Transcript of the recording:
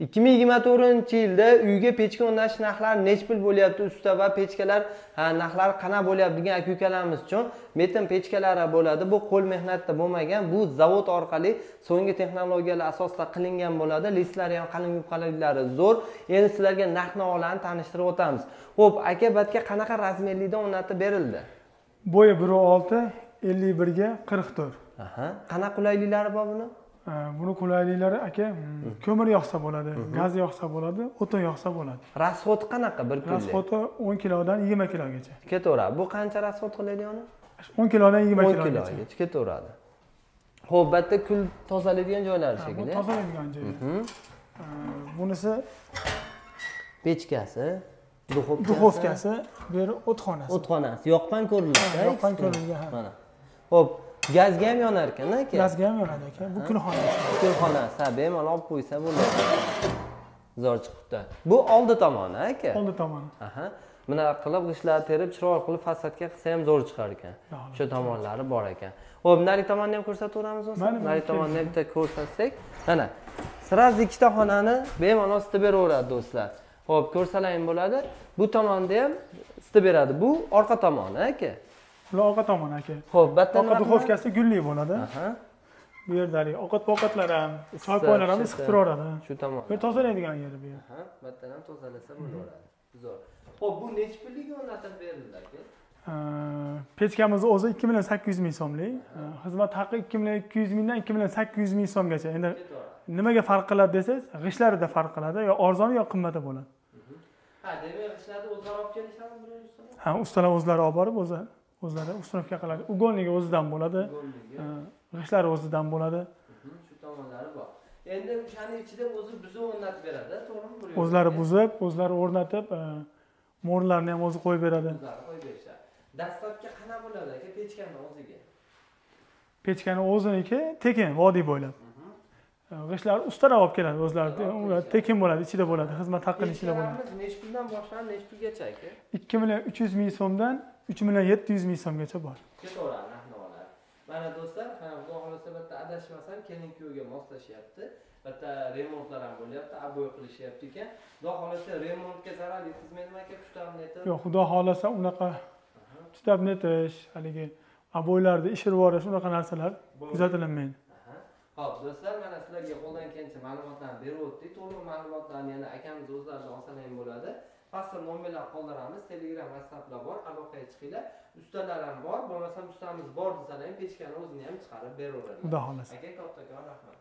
2024-yilda uyga pechka o'rnatish narxlari necha pul bo'lyapti, usta va pechkalar narxlari qanaqa bo'lyapti degan aka-ukalarimiz uchun metin pechkalari bo'ladi. Bu qo'l mehnatda bo'lmagan, bu zavod orqali so'nggi texnologiyalar asosida qilingan bo'ladi. Listlari ham qalin yupqaliklari zo'r. Endi sizlarga narx-navolarni tanishtirib o'tamiz. Xo'p, aka batga qanaqa razmerlikda o'rnatib berildi? Bo'yi 1.6, 51 ga 44. Aha. Qanaqa qulayliklari bor buni? Buni qulayliklari aka ko'mir yoqsa bo'ladi, gaz yoqsa bo'ladi, o'tin yoqsa bo'ladi. Rasxoti qanaqa bir kunlik? Rasxoti 10 kilodan 20 kilogacha. Ketaveradi. Bu qancha rasxot qiladi ona? 10 kilodan 20 kilogacha ketaveradi. Xo'p, bu yerda kul tozalaydigan joylari shekilli. Bu tozalaydigan joyi. Bunisi pechkasi, duxovkasi, bu yer o'txonasi. O'txonasi. Yoqqan ko'rinadi. Yoqqan ko'ringan. Mana. Xo'p, gazga ham yonar ekan aka? Gazga ham yonadi aka. Bu kulxonasi. Kulxonasi, bemalol olib qo'ysa bo'ladi. Zo'r chiqibdi. Bu oldi tomoni aka? Oldi tomoni. Aha. Bunaqa qilib g'ishtlarni terib, chiroyli qilib fasadga qilsa ham zo'r chiqar ekan. Shu tomonlari bor ekan. Xo'p, nari tomonni ham ko'rsataveramiz o'zi. Nari tomonni ham bitta ko'rsatsak, mana. Siraz ikkita xonani bemalol isitib beraveradi do'stlar. Xo'p, ko'rsalaring bo'ladi. Bu tomonda ham isitib beradi. Bu orqa tomoni aka. Bular orqa tomoni aka. Xo'p, batdan orqa duxovkasi gulli bo'ladi. Aha. Bu yerdagi ovqat-poqatlar ham, choy-poylar ham isitib turaveradi. Shu tomon. Bu tozalaydigan yeri bu yer. Aha, batdan ham tozalasa bo'laveradi. Zo'r. Xo'p, bu necha pullik o'rnatib berildi aka? Pechkamiz o'zi 2.800 ming so'mlik. Xizmat haqi 2.200 mingdan 2.800 ming so'mgacha. Endi nimaga farq qiladi desangiz, g'ishlarida farq qiladi, yo arzon yo qimmat bo'ladi. Ha, demak g'ishlarni o'zlari olib kelishadi bular ustalar? Ha, ustalar o'zlari olib borib, o'zlari ustunovka qiladi. Ugonligi o'zidan bo'ladi. G'ishlari o'zidan bo'ladi. Shu tomonlari bor. Endi o'shaning ichida o'zi buzib o'rnatib beradi, to'g'rimi? O'zlari buzib, o'zlari o'rnatib, mo'rlarni ham o'zi qo'yib beradi. O'zlari qo'yib berishadi. Dastlabki qana bo'ladi aka pechkani o'ziga? Pechkani o'ziniki tekin, vodiy bo'ylab. G'ishlar ustalar olib keladi o'zlari. Ular tekin bo'ladi, ichida bo'ladi, xizmat haqqining ichida bo'ladi. Necha puldan boshlanib, necha pulgacha aka? 2.300 ming so'mdan 3.700 ming so'mgacha bor. Ketaveradi narx-navolar. Mana do'stlar, xudo xolasa bitta adashmasam, kelin-kuyovga moslashyapti. Bitta remontlar ham bo'lyapti, aboy qilishyapti ekan. Xudo xolasa remontga zarar yetkazmaydimi aka, tutab netish? Yo'q, xudo xolasa unaqa tutab netish, haligi aboylarni ishirib yuborish, unaqa narsalar kuzatilmaydi. Xo'p, do'stlar, mana sizlarga qo'ldan kelgancha ma'lumotlarni berib o'tdik. To'liq ma'lumotlarni yana akamiz o'zlaridan olsalar ham bo'ladi. Pastda nomerlar qoldiramiz, Telegram, WhatsApplar bor, aloqaga chiqinglar. Ustalar ham bor, bo'lmasa ustamiz bor desalar ham pechkani o'zini ham chiqarib beraveradi. Xudo xolasa. Aka, kattakon rahmat.